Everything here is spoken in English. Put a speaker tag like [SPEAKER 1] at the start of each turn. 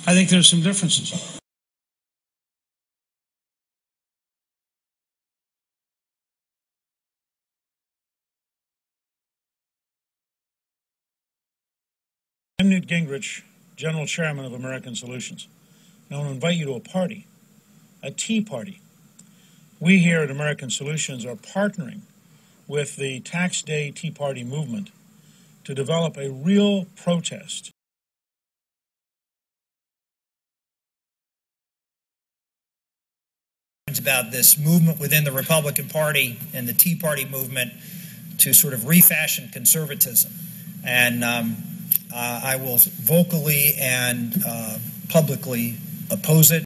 [SPEAKER 1] I think there's some differences. I'm Newt Gingrich, General Chairman of American Solutions. And I want to invite you to a party, a tea party. We here at American Solutions are partnering with the Tax Day Tea Party movement to develop a real protest
[SPEAKER 2] about this movement within the Republican Party and the Tea Party movement to sort of refashion conservatism. And I will vocally and publicly oppose it.